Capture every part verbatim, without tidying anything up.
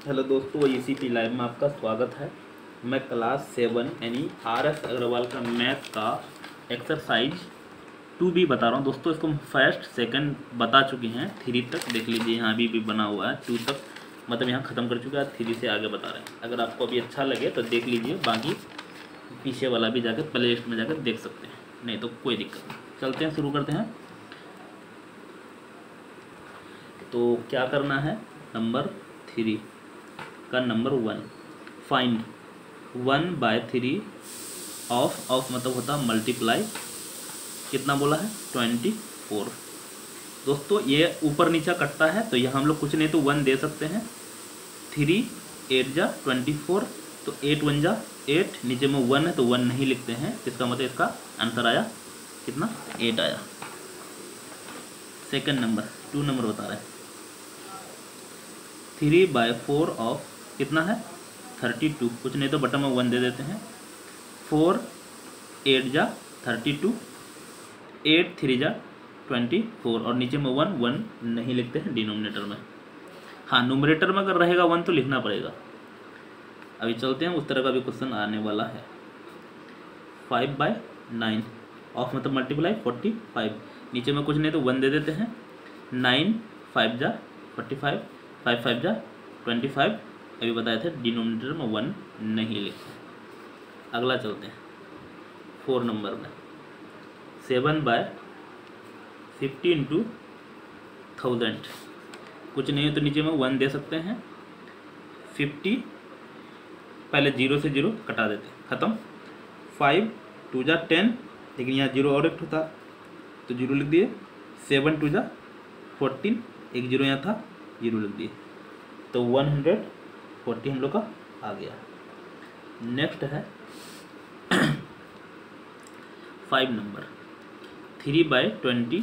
Hello दोस्तों, ई C P live में आपका स्वागत है। मैं क्लास सेवन यानी आर एस अग्रवाल का मैथ का एक्सरसाइज टू बी बता रहा हूँ। दोस्तों इसको हम फर्स्ट सेकंड बता चुके हैं, थ्री तक देख लीजिए, यहाँ अभी भी बना हुआ है। टू तक मतलब यहाँ ख़त्म कर चुके हैं, थ्री से आगे बता रहे हैं। अगर आपको अभी अच्छा लगे तो देख लीजिए, बाकी पीछे वाला भी जाकर प्ले लिस्ट में जाकर देख सकते हैं, नहीं तो कोई दिक्कत नहीं। चलते हैं, शुरू करते हैं। तो क्या करना है, नंबर थ्री का number one find one by three of of मतलब होता है मल्टीप्लाई, कितना बोला है ट्वेंटी फोर। दोस्तों ये ऊपर नीचा कटता है तो यहाँ हम लोग कुछ नहीं तो वन दे सकते हैं। थ्री एट जा ट्वेंटी फोर, तो एट वन जा एट, नीचे में वन है तो वन नहीं लिखते हैं, इसका मतलब इसका आंसर आया कितना, एट आया। सेकंड नंबर टू नंबर बता रहे हैं, थ्री बाय फोर ऑफ कितना है थर्टी टू, कुछ नहीं तो बटन में वन दे देते हैं। फोर एट जा थर्टी टू, एट थ्री जा ट्वेंटी फोर, और नीचे में वन वन नहीं लिखते हैं डिनोमिनेटर में। हाँ, न्यूमरेटर में अगर रहेगा वन तो लिखना पड़ेगा। अभी चलते हैं, उस तरह का भी क्वेश्चन आने वाला है। फाइव बाय नाइन ऑफ मतलब मल्टीप्लाई फोर्टी फाइव, नीचे में कुछ नहीं तो वन दे देते हैं। नाइन फाइव जा फोर्टी फाइव, फाइव फाइव जा ट्वेंटी फाइव, अभी बताए थे डिनोमिनेटर में वन नहीं लिखते। अगला चलते हैं फोर नंबर में, seven by fifty into thousand, कुछ नहीं है तो नीचे में वन दे सकते हैं। फिफ्टी पहले जीरो से जीरो कटा देते हैं, ख़त्म। फाइव टू जा टेन, लेकिन यहाँ जीरो और एक था तो जीरो लिख दिए। सेवन टू जा फोर्टीन, एक जीरो यहाँ था, जीरो लिख दिए, तो वन हंड्रेड फोर्टी हम लोग का आ गया। नेक्स्ट है five number, three by twenty,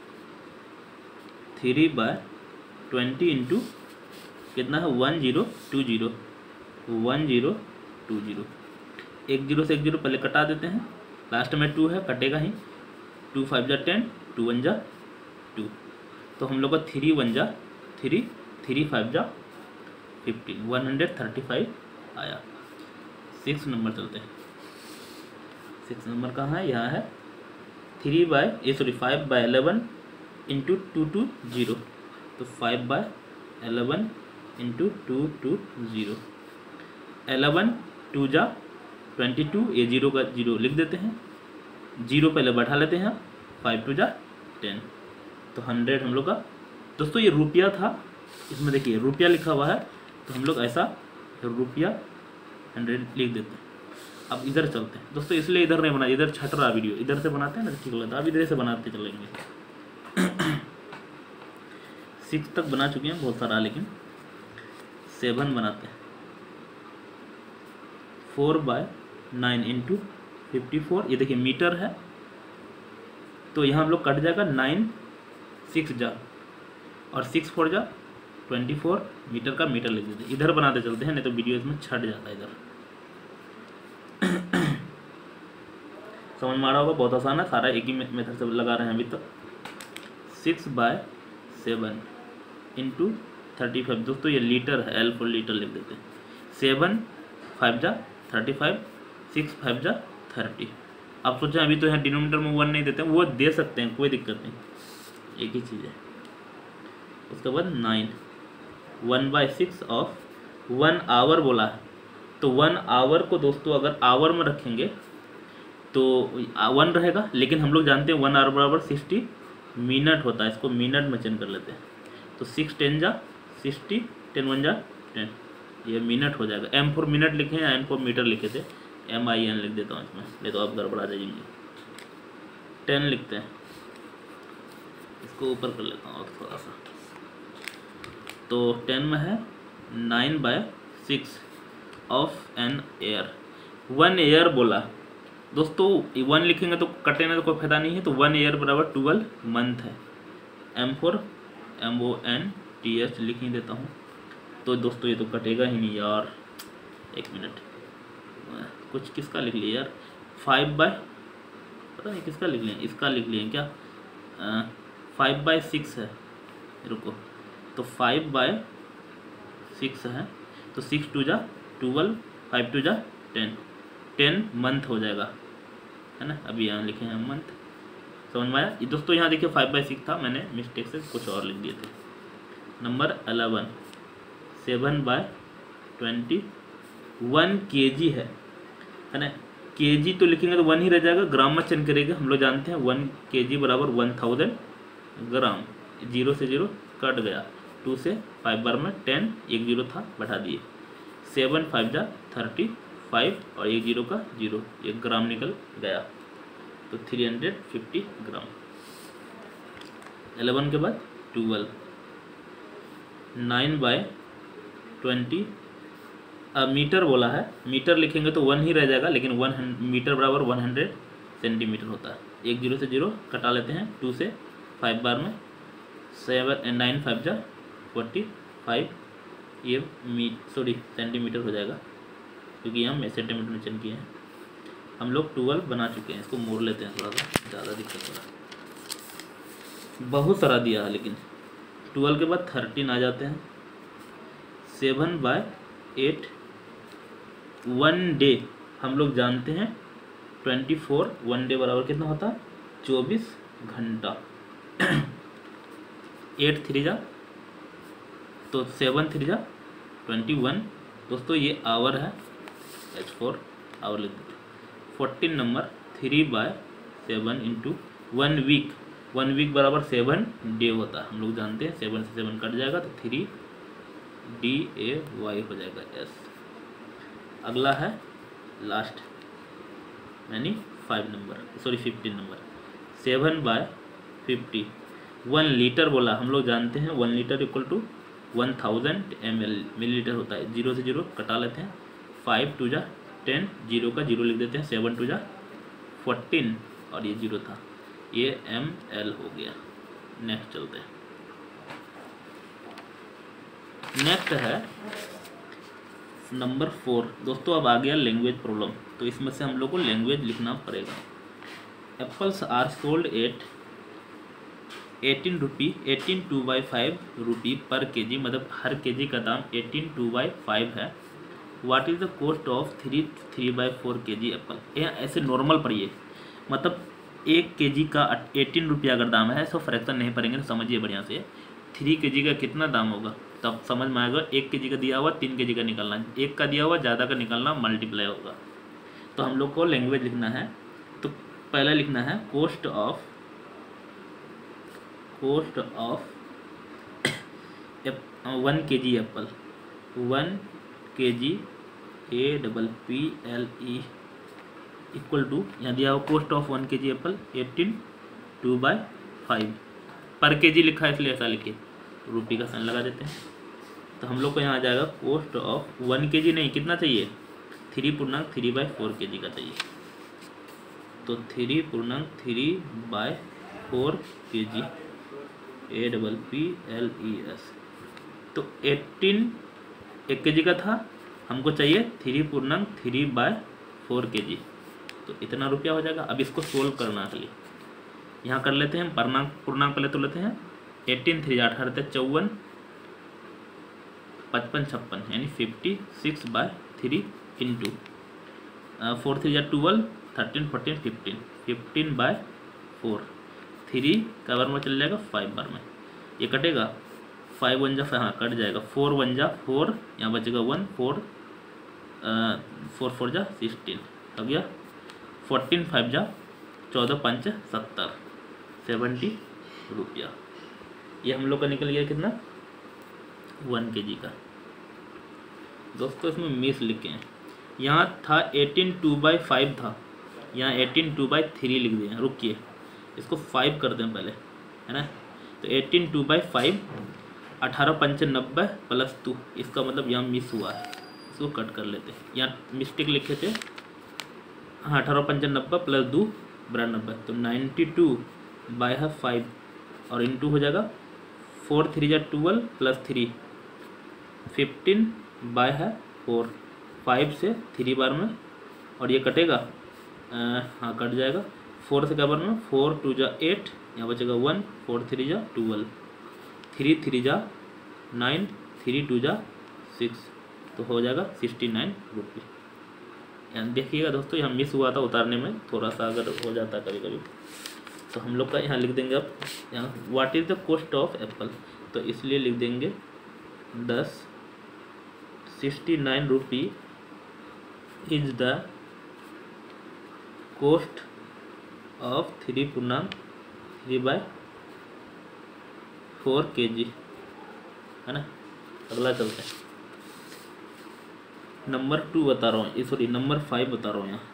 three by twenty into कितना है one zero two zero, one zero two zero, एक जीरो से एक जीरो पहले कटा देते हैं, लास्ट में टू है कटेगा ही। टू फाइव जा टेन, टू वन जा टू, तो हम लोग का थ्री वन जा थ्री, थ्री फाइव जा fifteen, one hundred thirty five आया। सिक्स नंबर चलते हैं, सिक्स नंबर कहाँ है, यहाँ है। थ्री बाय ये sorry five by eleven into two two zero, तो five by eleven into two two zero, eleven two जा ट्वेंटी टू, ये जीरो का जीरो लिख देते हैं, जीरो पहले बैठा लेते हैं, फाइव टू जा टेन, तो हंड्रेड हम लोग का। दोस्तों ये रुपया था, इसमें देखिए रुपया लिखा हुआ है, तो हम लोग ऐसा रुपया हंड्रेड लिख देते हैं। अब इधर चलते हैं दोस्तों, इसलिए इधर नहीं बना, इधर छट रहा वीडियो, इधर से बनाते हैं ना ठीक लगता है। अब इधर से बनाते चलेंगे। सिक्स तक बना चुके हैं बहुत सारा, लेकिन सेवन बनाते हैं। Four by nine into fifty four, ये देखिए मीटर है तो यहाँ हम लोग कट जाएगा, नाइन सिक्स जा और सिक्स फोर जा ट्वेंटी फोर, मीटर का मीटर लिख देते हैं। इधर बनाते चलते हैं, नहीं तो वीडियो इसमें छट जाता है इधर। समझ में आ रहा होगा, बहुत आसान है, सारा एक ही मेथड से लगा रहे हैं अभी तक। Six by seven into thirty five, दोस्तों ये लीटर है, एल फोर लीटर लिख देते हैं। सेवन फाइव जा थर्टी फाइव, सिक्स फाइव जा थर्टी। आप सोचें अभी तो यहाँ डिनोमिनेटर में वन नहीं देते हैं, वो दे सकते हैं, कोई दिक्कत नहीं, एक ही चीज़ है। उसके बाद nine, one by six of one hour बोला है, तो वन आवर को दोस्तों अगर आवर में रखेंगे तो वन रहेगा, लेकिन हम लोग जानते हैं वन आवर बराबर सिक्सटी मिनट होता है, इसको मिनट में चेंज कर लेते हैं। तो सिक्स टेन जा सिक्सटी, टेन वन जा टेन, ये मिनट हो जाएगा। एम फोर मिनट लिखे हैं, एन फोर मीटर लिखे थे, एम आई एन लिख देता हूँ इसमें, नहीं तो आप गड़बड़ा जाएंगे। टेन लिखते हैं, इसको ऊपर कर लेता हूँ और थोड़ा सा, तो टेन में है nine by six of an year, one year बोला दोस्तों, वन लिखेंगे तो कटे ना तो कोई फायदा नहीं है, तो वन ईयर बराबर ट्वेल्व मंथ है। M for M O N T H लिख ही देता हूँ, तो दोस्तों ये तो कटेगा ही नहीं यार, एक मिनट, कुछ किसका लिख लिया यार, फाइव बाय पता नहीं किसका लिख लिया, इसका लिख लिया क्या, फाइव बाय सिक्स है, रुको, तो फाइव बाय सिक्स है, तो सिक्स टू जा ट्वेल्व, फाइव टू जा टेन, टेन मंथ हो जाएगा, है ना। अभी यहाँ लिखे हैं मंथ, समझ में आया। दोस्तों यहाँ देखिए फाइव बाई सिक्स था, मैंने मिस्टेक से कुछ और लिख दिए थे। Number eleven, seven by twenty one K G है, है ना। के जी तो लिखेंगे तो वन ही रह जाएगा, ग्राम में चेंज करेंगे, हम लोग जानते हैं वन के जी बराबर वन थाउजेंड ग्राम। जीरो से जीरो कट गया, टू से फाइव बार में टेन, एक जीरो था बढ़ा दिए, सेवन फाइव जा थर्टी फाइव और एक जीरो का जीरो, एक ग्राम निकल गया, तो three hundred fifty gram. Eleven के बाद twelve, nine by twenty, metre बोला है, मीटर लिखेंगे तो वन ही रह जाएगा, लेकिन वन मीटर बराबर वन हंड्रेड सेंटीमीटर होता है। एक जीरो से जीरो कटा लेते हैं, टू से फाइव बार में, सेवन नाइन फाइव जा फोर्टी फाइव, ये मी सॉरी सेंटीमीटर हो जाएगा, क्योंकि हम सेंटीमीटर में चेंज किए हैं। हम लोग ट्वेल्व बना चुके हैं, इसको मोड़ लेते हैं, थोड़ा सा ज़्यादा दिक्कत हो रहा है, बहुत सारा दिया है। लेकिन ट्वेल्व के बाद थर्टीन आ जाते हैं, seven by eight, one day हम लोग जानते हैं ट्वेंटी फोर, वन डे बराबर कितना होता है चौबीस घंटा। एट थ्री जा तो सेवन थ्री जा ट्वेंटी वन, दोस्तों ये आवर है, एच फोर आवर लिख देते। Fourteen number, three by seven into one week, one week बराबर सेवन डे होता है, हम लोग जानते हैं, सेवन से सेवन कट जाएगा तो थ्री डी ए वाई हो जाएगा एस। अगला है लास्ट यानी five number sorry fifteen number, seven by fifty, one litre बोला, हम लोग जानते हैं one litre equal to one thousand M L millilitre होता है। जीरो से जीरो कटा लेते हैं, फाइव टू जा टेन, जीरो का जीरो लिख देते हैं, सेवन टू जा फोर्टीन और ये जीरो था, ये एम एल हो गया। नेक्स्ट चलते हैं, नेक्स्ट है नंबर फोर। दोस्तों अब आ गया लैंग्वेज प्रॉब्लम, तो इसमें से हम लोग को लैंग्वेज लिखना पड़ेगा। Apples are sold at eighteen rupee eighteen two by five rupee पर के जी, मतलब हर के जी का दाम एटीन टू बाई फाइव है। What is the cost of three three by four K G Apple. यह ऐसे normal पढ़िए, मतलब एक के जी का एटीन रुपया अगर दाम है, तो फ्रैक्शन नहीं पड़ेंगे, तो समझिए बढ़िया से। थ्री के जी का कितना दाम होगा तब समझ में आएगा। एक के जी का दिया हुआ तीन के जी का निकालना, एक का दिया हुआ ज़्यादा का निकालना, मल्टीप्लाई होगा। तो हम लोग को लैंग्वेज लिखना है, तो पहला लिखना है cost of cost of one K G apple, one K G A double P L E equal to, यहाँ दिया हुआ cost of one K G apple eighteen two by five, पर के जी लिखा है इसलिए ऐसा लिखे, रुपी का साइन लगा देते हैं। तो हम लोग को यहाँ आ जाएगा कॉस्ट ऑफ वन के जी नहीं, कितना चाहिए, थ्री पूर्णांक three by four K G का चाहिए, तो थ्री पूर्णांक three by four K G A double P L E S. तो एटीन एक के जी का था, हमको चाहिए थ्री पूर्णांक थ्री बाय फोर के जी, तो इतना रुपया हो जाएगा। अब इसको सोल्व करना है, चलिए यहाँ कर लेते हैं, पूर्णांक पूर्णांक पहले तो लेते हैं, एटीन थ्री अठारह चौवन, पचपन छप्पन यानी fifty six by three into four three या twelve, thirteen fourteen fifteen, fifteen by four, three का बार में चल जाएगा फाइव बार में, ये कटेगा, फाइव वन जा हाँ कट जाएगा, फोर वन जा फोर, यहाँ बचेगा वन, फोर फोर फोर जा सिक्सटीन हो गया, फोर्टीन फाइव जा चौदह पंच सत्तर, सेवेंटी रुपया। ये हम लोग का निकल गया कितना, वन के जी का। दोस्तों इसमें मिस लिखे हैं, यहाँ था एटीन टू बाई फाइव था, यहाँ एटीन टू बाई थ्री लिख दिए, रुकिए इसको फाइव कर दें पहले, है ना। तो एटीन टू बाई फाइव, अठारह पंचानबे प्लस टू, इसका मतलब यहाँ मिस हुआ है, इसको कट कर लेते हैं। यहाँ मिस्टेक लिखे थे, हाँ अठारह पंचानबे प्लस दो बिरानबे, तो नाइन्टी टू बाई है फाइव और इंटू हो जाएगा, फोर थ्री जा twelve plus three, fifteen by है फोर, फाइव से थ्री बार में और ये कटेगा, आ, हाँ कट जाएगा, फोर से क्या बार में, फोर टू जा एट, यहाँ बचेगा वन, फोर थ्री जा ट्वेल्व, थ्री थ्री जा नाइन, थ्री टू जा सिक्स, तो हो जाएगा सिक्सटी नाइन रुपी। यहाँ देखिएगा दोस्तों, यहाँ मिस हुआ था उतारने में, थोड़ा सा अगर हो जाता कभी कभी, तो हम लोग का यहाँ लिख देंगे अब यहाँ what is the cost of apple, तो इसलिए लिख देंगे दस sixty nine rupee is the cost of three पूर्णांक three by four K G, है ना। अगला चलते हैं, नंबर टू बता रहा हूँ, सॉरी नंबर फाइव बता रहा हूँ यहाँ।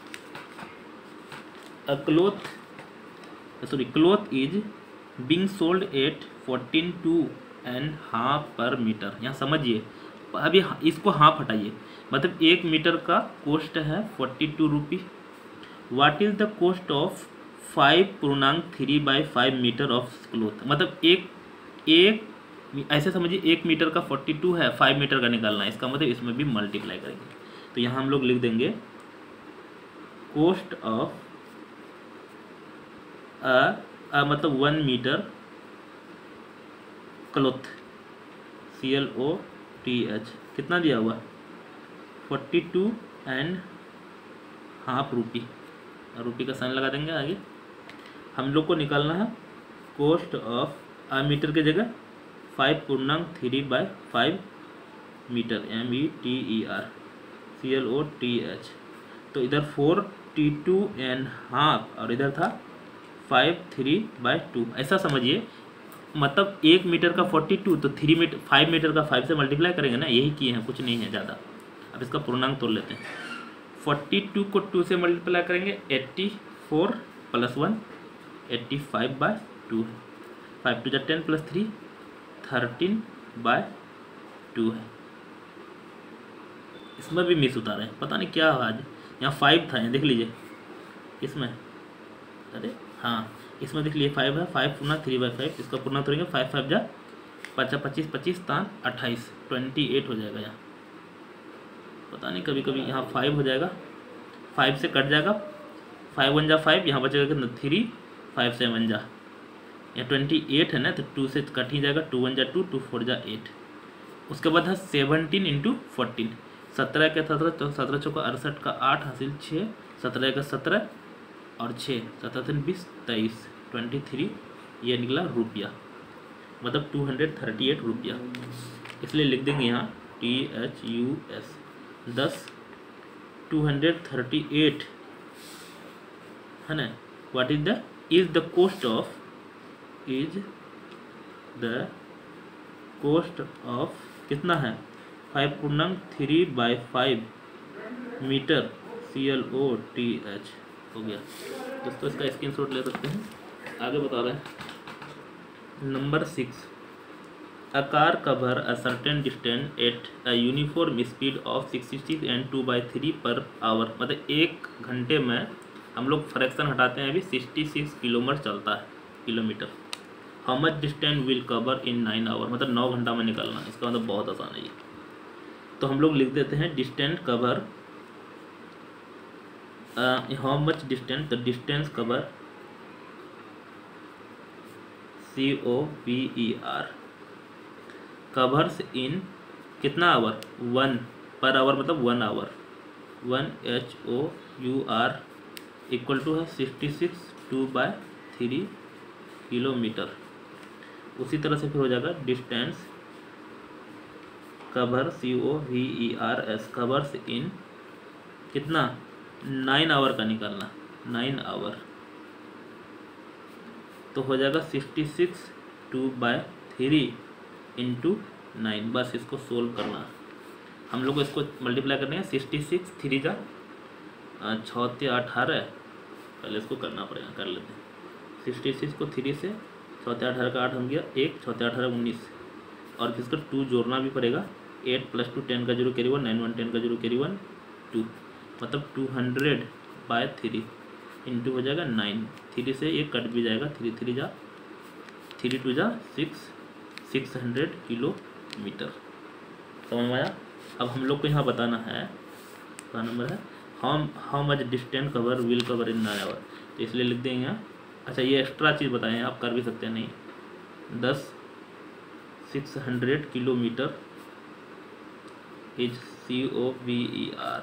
A cloth sorry cloth is being sold at fourteen two and half per metre. यहाँ समझिए, अभी इसको हाफ हटाइए, मतलब एक मीटर का कॉस्ट है forty two rupee. What is the cost of five पूर्णांक three by five metre of cloth, मतलब एक एक ऐसे समझिए एक मीटर का फोर्टी टू है, फाइव मीटर का निकालना है, इसका मतलब इसमें भी मल्टीप्लाई करेंगे। तो यहाँ हम लोग लिख देंगे कॉस्ट ऑफ अ मतलब one metre cloth, C L O T H, कितना दिया हुआ forty two and half rupee, rupee का साइन लगा देंगे आगे। हम लोग को निकालना है कॉस्ट ऑफ आ मीटर की जगह फाइव पूर्णांक three by five metre, M E T E R C L O T H. तो इधर forty two and half और इधर था फाइव थ्री बाय टू, ऐसा समझिए, मतलब एक मीटर का फोर्टी टू, तो थ्री मीटर फाइव मीटर का फाइव से मल्टीप्लाई करेंगे ना, यही किए हैं, कुछ नहीं है ज़्यादा। अब इसका पूर्णांक तोड़ लेते हैं, फोर्टी टू को टू से मल्टीप्लाई करेंगे, eighty four plus one eighty five by two है, फाइव टू जा ten plus three thirteen by two है। इसमें भी मिस उतारे हैं, पता नहीं क्या हुआ आज, यहाँ फाइव था, यहाँ देख लीजिए इसमें, अरे हाँ इसमें देख लीजिए फाइव है, फाइव पूर्णा थ्री बाई फाइव, इसका पूर्णा तोड़ेंगे, फाइव फाइव जा पचा पच्चीस पच्चीस तान अट्ठाईस, ट्वेंटी एट हो जाएगा यहाँ, पता नहीं कभी कभी यहाँ फाइव हो जाएगा, फाइव से कट जाएगा, फाइव वन जा फाइव, यहाँ बचेगा कितना थ्री, फाइव सेवन जा, यहाँ ट्वेंटी एट है ना, तो टू से कट ही जाएगा, टू वन जा टू, टू फोर जा एट। उसके बाद है सेवनटीन इंटू फोर्टीन, सत्रह के सत्रह तो सत्रह चौका अड़सठ का आठ हासिल छः, सत्रह का सत्रह और छः सत्रह तीन बीस तेईस, ट्वेंटी थ्री, ये निकला रुपया, मतलब टू हंड्रेड थर्टी एट रुपया। इसलिए लिख देंगे यहाँ T H U S thus two hundred thirty eight, है ना। What is the is the cost of is the cost of कितना है फाइव पूर्णांक three by five metre, C L O T H हो गया दोस्तों। इसका स्क्रीनशॉट ले सकते हैं। आगे बता रहे हैं number six, a car cover a certain distance at a uniform speed of sixty six and two by three per hour, मतलब एक घंटे में हम लोग फ्रैक्शन हटाते हैं, अभी सिक्सटी सिक्स किलोमीटर चलता है kilometre. How much distance will cover in nine hour, मतलब नौ घंटा में निकलना, इसका मतलब बहुत आसान है ये। तो हम लोग लिख देते हैं distance cover, how much distance, तो distance cover C O P E R, covers in कितना आवर, वन पर आवर, मतलब one hour, one H O U R equal to है sixty six two by three kilometre. उसी तरह से फिर हो जाएगा distance cover C O V E R S, covers in कितना नाइन आवर का निकालना, नाइन आवर, तो हो जाएगा sixty six two by three into nine. बस इसको सोल्व करना, हम लोग को इसको मल्टीप्लाई करने हैं, सिक्सटी सिक्स थ्री का छः अठारह, पहले इसको करना पड़ेगा, कर लेते हैं। सिक्सटी सिक्स को थ्री से छः अठारह का आठ हम गया एक, छः अठारह उन्नीस, और फिर इसका टू जोड़ना भी पड़ेगा, एट प्लस टू टेन का zero carry one, nine one ten का जीरो कैरी वन टू, मतलब two hundred by three into हो जाएगा नाइन, थ्री से एक कट भी जाएगा, थ्री थ्री जा थ्री टू जा सिक्स, सिक्स हंड्रेड किलोमीटर। समझ में आया। अब हम लोग को यहाँ बताना है, क्या नंबर है, how how much distance cover will cover in nine hour, तो इसलिए लिख देंगे यहाँ। अच्छा ये एक्स्ट्रा चीज़ बताएं, आप कर भी सकते हैं, नहीं thus six hundred kilometre is C O V E R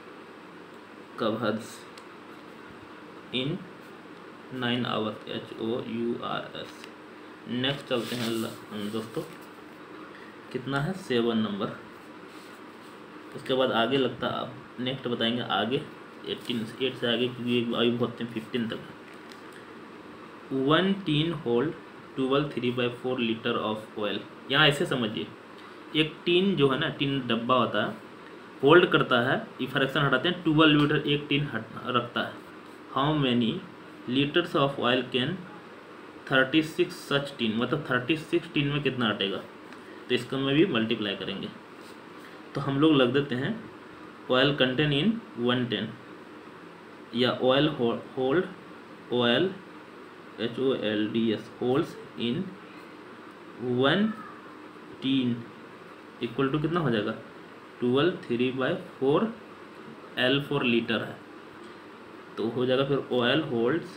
covers in nine hours H O U R S. Next चलते हैं ल- दोस्तों, कितना है सेवन नंबर। उसके बाद आगे लगता है आप नेक्स्ट बताएंगे आगे एट्टीन एट से आगे, क्योंकि एक अभी बहुत फिफ्टीन तक है। One tin hold twelve three by four litre of oil. यहाँ ऐसे समझिए, एक टीन जो है ना, टीन डब्बा होता है, होल्ड करता है, ये फ्रैक्शन हटाते हैं, ट्वेल्व लीटर एक टीन हट रखता है। How many litres of oil can thirty six such tin, मतलब थर्टी सिक्स टीन में कितना हटेगा, तो इसको में भी मल्टीप्लाई करेंगे। तो हम लोग लग देते हैं oil contain in one ten, या oil hold oil H O L D S holds in one tin equal to कितना हो जाएगा, twelve three by four, L for litre है, तो हो जाएगा फिर ऑयल होल्ड्स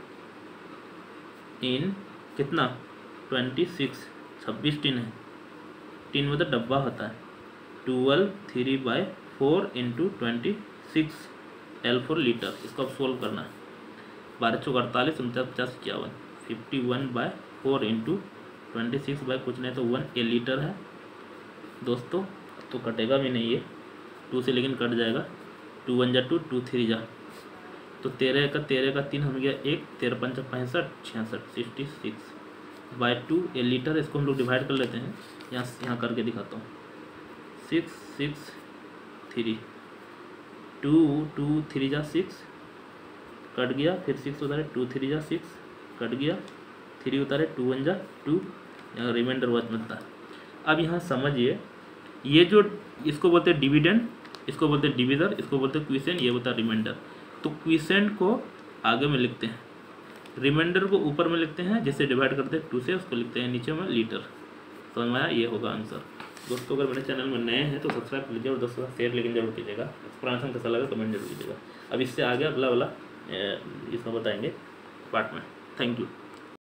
इन कितना ट्वेंटी सिक्स, छब्बीस टीन है, टीन में तो डब्बा होता है, twelve three by four into twenty six L for litre. इसको अब सोल्व करना है, बारह चौक अड़तालीस, उनचास पचास इक्यावन, fifty one by four into twenty six by कुछ नहीं तो वन ए लीटर है दोस्तों। तो कटेगा भी नहीं ये टू से, लेकिन कट जाएगा, टू वन जा टू, टू थ्री जा, तो तेरह का तेरह का तीन हम गया एक, तेरह पंचा पैंसठ, छियासठ, sixty six by two a litre. इसको हम लोग डिवाइड कर लेते हैं, यहाँ यहाँ करके दिखाता हूँ, six six three, two two three जा सिक्स, कट गया, फिर सिक्स उतारे, टू थ्री जा सिक्स, कट गया, थ्री उतारे, टू वन जा टू, यहाँ रिमाइंडर बच मिलता है। अब यहाँ समझिए, ये जो इसको बोलते हैं डिविडेंड, इसको बोलते हैं डिविजर, इसको बोलते हैं क्विसेंट, ये होता है रिमाइंडर। तो क्विसेंट को आगे में लिखते हैं, रिमाइंडर को ऊपर में लिखते हैं, जैसे डिवाइड करते हैं टू से, उसको लिखते हैं नीचे में लीटर। समझ में आया, ये होगा आंसर। दोस्तों अगर मेरे चैनल में नए हैं तो सब्सक्राइब कर लीजिए और दोस्तों शेयर लेकिन जरूर कीजिएगा। एक्सप्लेनेशन कैसा लगा कमेंट जरूर कीजिएगा। अब इससे आगे अगला वाला इसमें बताएंगे पार्ट में। Thank you.